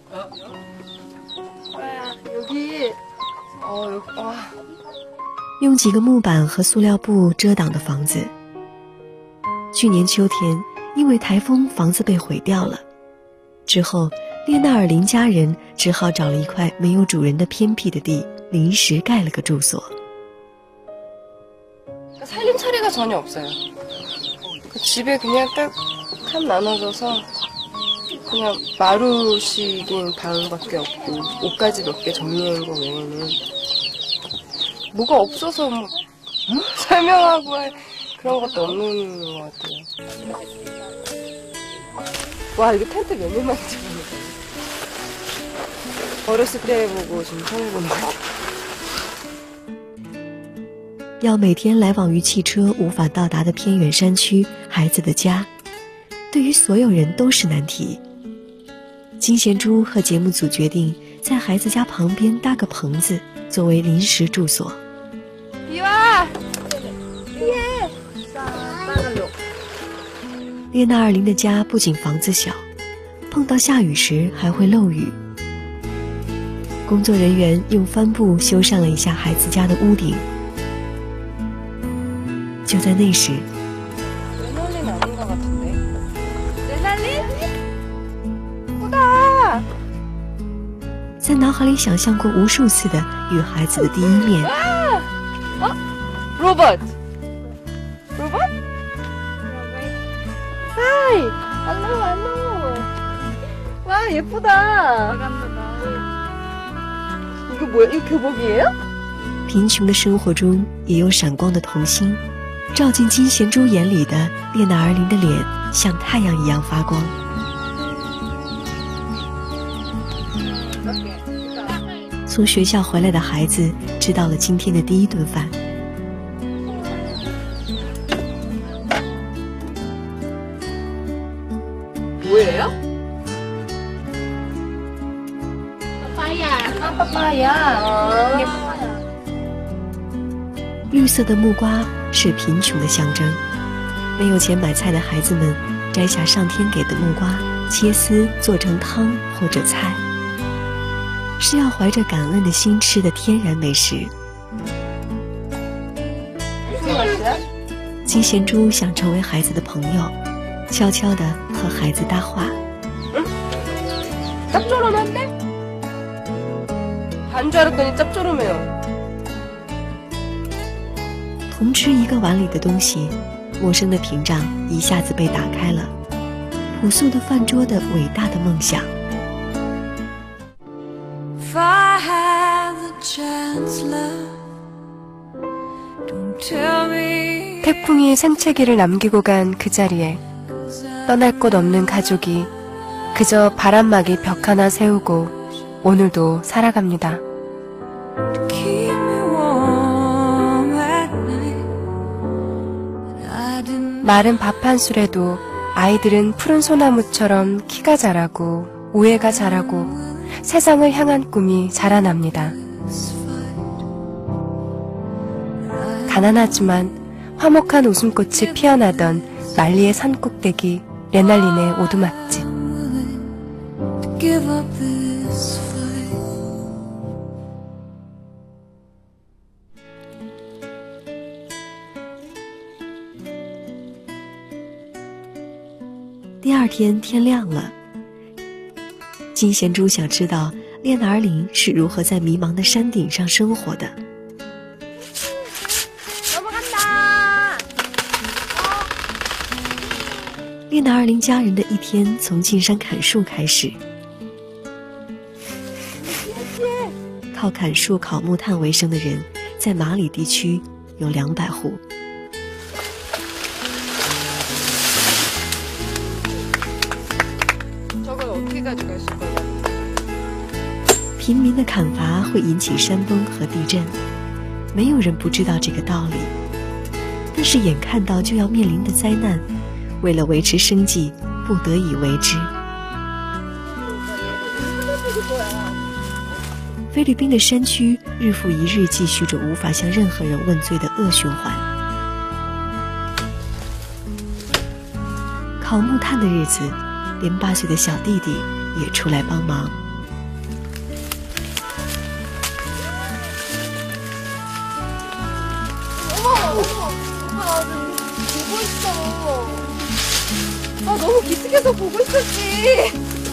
用几个木板和塑料布遮挡的房子。去年秋天，因为台风，房子被毁掉了。之后，列纳尔林家人只好找了一块没有主人的偏僻的地，临时盖了个住所。 살림살이가 전혀 없어요. 집에 그냥 딱 칸 나눠져서 그냥 마루식인 방밖에 없고 옷가지 몇 개 정리한 거 외에는 뭐가 없어서 뭐 설명하고 할 그런 것도 없는 것 같아요. 와, 이거 텐트 몇 년 만인지 모르겠어요. 어렸을 때 보고 지금 처음 해보는 것 같아요. 要每天来往于汽车无法到达的偏远山区，孩子的家，对于所有人都是难题。金贤珠和节目组决定在孩子家旁边搭个棚子，作为临时住所。列纳尔林的家不仅房子小，碰到下雨时还会漏雨。工作人员用帆布修缮了一下孩子家的屋顶。 就在那时，在脑海里想象过无数次的与孩子的第一面。 로봇. Hi, hello. 와, 예쁘다. 이거 뭐야? 이거 교복이에요? 贫穷的生活中也有闪光的童心。 照进金贤珠眼里的列纳尔林的脸像太阳一样发光。从学校回来的孩子知道了今天的第一顿饭。 뭐예요? 파파야. 绿色的木瓜是贫穷的象征。没有钱买菜的孩子们摘下上天给的木瓜，切丝做成汤或者菜，是要怀着感恩的心吃的天然美食。金贤珠想成为孩子的朋友，悄悄地和孩子搭话。 짭조름한데? 반 줄 알았더니 짭조름해요. 同吃一个碗里的东西，陌生的屏障一下子被打开了，朴素的饭桌的伟大的梦想。 태풍이 생채기를 남기고 간 그 자리에 떠날 곳 없는 가족이 그저 바람막이 벽 하나 세우고 오늘도 살아갑니다. 마른 밥 한 술에도 아이들은 푸른 소나무처럼 키가 자라고 우애가 자라고 세상을 향한 꿈이 자라납니다. 가난하지만 화목한 웃음꽃이 피어나던 말리의 산꼭대기 레날린의 오두막집. 第二天天亮了，金贤珠想知道列纳尔林是如何在迷茫的山顶上生活的。列纳尔林家人的一天从进山砍树开始。靠砍树、烤木炭为生的人，在马里地区有200户。平民的砍伐会引起山崩和地震，没有人不知道这个道理。但是眼看到就要面临的灾难，为了维持生计，不得已为之。菲律宾的山区日复一日继续着无法向任何人问罪的恶循环。烤木炭的日子，连8岁的小弟弟也出来帮忙。 오빠 좀 보고 있어. 아 너무 기특해서 보고 있었지.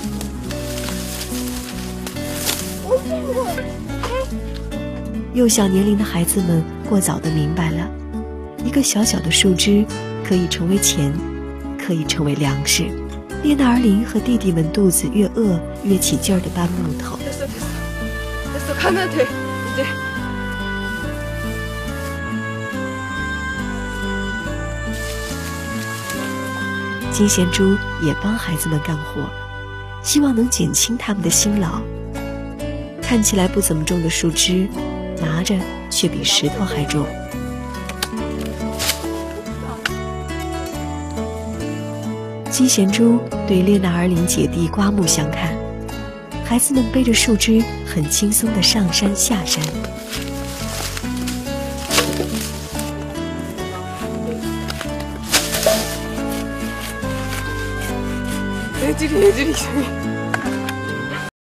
幼小年龄的孩子们过早地明白了，一个小小的树枝可以成为钱，可以成为粮食。列那儿林和弟弟们肚子越饿越起劲儿地搬木头。 됐어 가면 돼 이제. 金贤珠也帮孩子们干活，希望能减轻他们的辛劳。看起来不怎么重的树枝，拿着却比石头还重。金贤珠对列那儿林姐弟刮目相看，孩子们背着树枝很轻松地上山下山。 애들이 이상해.